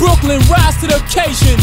Brooklyn, rise to the occasion.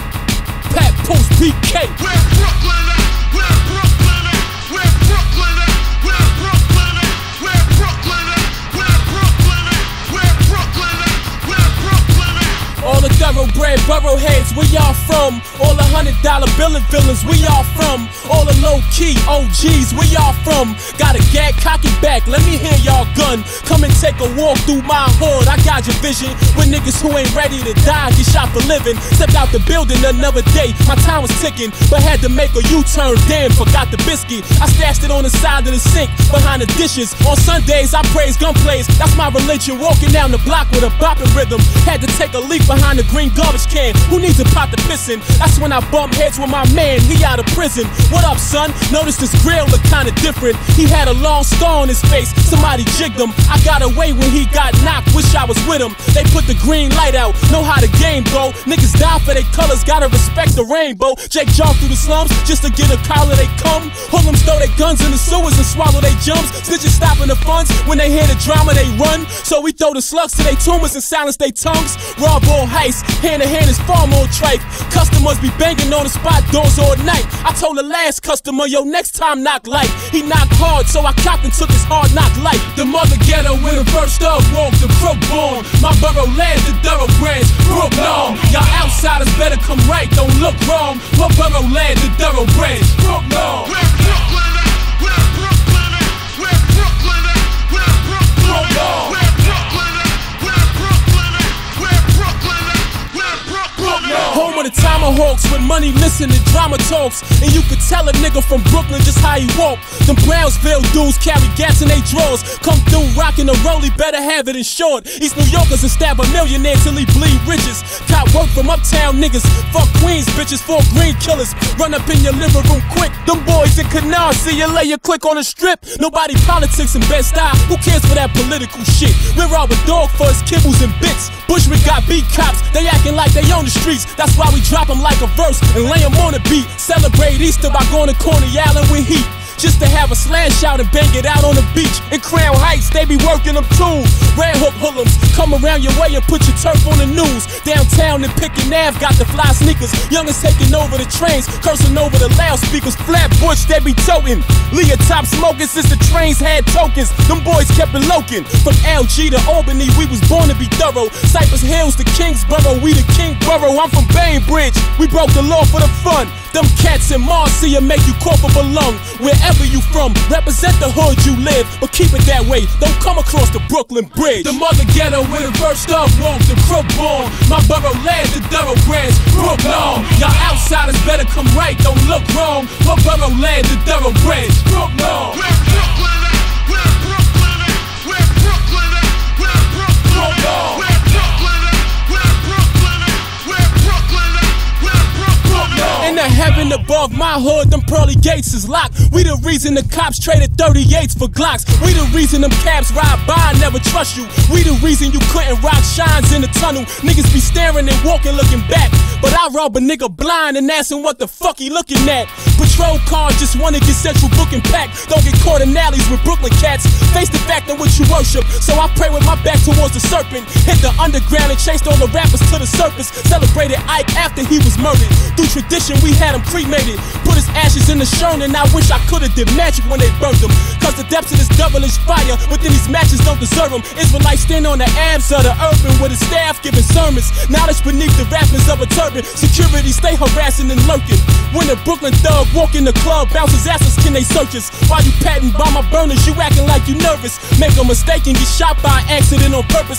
Pat Post PK. Where Brooklyn at? Where Brooklyn at? Where Brooklyn at? Where Brooklyn at? Where Brooklyn at? Where Brooklyn at? Where Brooklyn at? Where Brooklyn at? All the thoroughbred boroughheads, where y'all from? All the $100 billing villains, where y'all from? All the low-key OGs, where y'all from? Got a gag, cocky back, let me hear y'all gun. Come and take a walk through my hood, I got your vision. With niggas who ain't ready to die, get shot for living. Stepped out the building another day, my time was ticking, but had to make a U-turn, damn, forgot the biscuit. I stashed it on the side of the sink, behind the dishes. On Sundays, I praise gunplays, that's my religion. Walking down the block with a bopping rhythm. Had to take a leak behind the green garbage can. Who needs a pot to piss in? That's when I bump heads with my man, he out of prison. What up, son? Notice this grill look kinda different. He had a long scar on his face, somebody jigged him. I got away when he got knocked, wish I was with him. They put the green light out, know how the game go. Niggas die for their colors, gotta respect the rainbow. Jake jogged through the slums just to get a collar, they come. Hoodlums throw their guns in the sewers and swallow their jumps. Snitches stopping the funds, when they hear the drama they run. So we throw the slugs to their tumors and silence their tongues. Raw ball heist, hand to hand is far more trife. Customers be banging on the spot doors all night. I told the last customer, yo, next time knock light. He knocked hard, so I copped and took his hard knock light. The mother ghetto where the first up walked, the crook born. My borough land, the thoroughbreds, Brooklyn. Y'all outsiders better come right, don't look wrong. My borough land, the thoroughbreds, Brooklyn. Where Brooklyn at? Where Brooklyn at? Where Brooklyn at? Where Brooklyn at? Where Brooklyn at? Where Brooklyn at? Where Brooklyn at? Where Brooklyn at? Home of the Tomahawks with money, listen to drama talks. And you could tell a nigga from Brooklyn just how he walk. Them Brownsville dudes carry gas in they drawers. Come through rockin' the rollie, better have it insured. East New Yorkers will stab a millionaire till he bleed riches. Cop work from uptown niggas, fuck Queens bitches, 4 green killers. Run up in your living room quick. Them boys in Canard, see you lay your click on the strip. Nobody politics in Bed-Stuy, who cares for that political shit? We're all with dog fuzz, kibbles and bits. Bushwick got beat cops, they acting like they own the streets. That's why we drop them like a verse and lay them on the beat. Celebrate Easter by going to Coney Island with heat. Just to have a slash out and bang it out on the beach. In Crown Heights, they be working them tools. Red Hook hoodlums come around your way and put your turf on the news. Downtown in Pickin' Ave got the fly sneakers. Youngers taking over the trains, cursing over the loudspeakers. Flatbush, they be toting. Leah top smoking since the trains had tokens. Them boys kept it lokin'. From LG to Albany, we was born to be thorough. Cypress Hills to Kingsborough, we the King Borough. I'm from Bainbridge, we broke the law for the fun. Them cats in Marcia make you corporate belong. Wherever you from, represent the hood you live, but keep it that way, don't come across the Brooklyn Bridge. The mother ghetto where the first up walked, the crook born. My borough land, the thoroughbreds, Brooklyn. Y'all outsiders better come right, don't look wrong. My borough land, the thoroughbreds, Brooklyn. Where Brooklyn at? Where Brooklyn at? Where Brooklyn at? Where Brooklyn at? Where Brooklyn at? Where Brooklyn at? Where Brooklyn at? Where Brooklyn at? In the heaven above my hood, them pearly gates is locked. We the reason the cops traded 38s for Glocks. We the reason them cabs ride by and never trust you. We the reason you couldn't rock shines in the tunnel. Niggas be staring and walking looking back, but I rob a nigga blind and asking what the fuck he looking at. Patrol cars just wanna get central booking packed. Don't get caught in alleys with Brooklyn cats. Face the fact in which you worship, so I pray with my back towards the serpent. Hit the underground and chased all the rappers to the surface. Celebrated Ike after he was murdered. Through tradition we had him cremated. Put his ashes in the shurn and I wish I could've did magic when they burned him. Cause the depths of this devilish fire within these matches don't deserve them. Israelites stand on the abs of the urban with his staff giving sermons. Knowledge beneath the wrappings of a turban. Security stay harassing and lurking. When a Brooklyn thug walk in the club, bounces asses can they search us. While you patting by my burners, you acting like you nervous. Make a mistake and get shot by accident on purpose.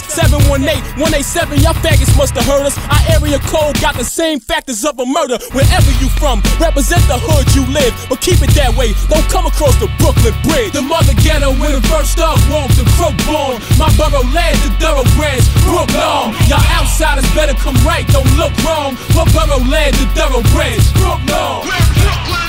718-187, y'all faggots must have heard us. Our area code got the same factors of a murder. Wherever you from, represent the hood you live, but keep it that way, don't come across the Brooklyn Bridge. The mother ghetto where the first up walked, the crook born. My borough land, the thoroughbreds, Brooklyn. Y'all outsiders better come right, don't look wrong. My borough land, the thoroughbreds, Brooklyn. Where Brooklyn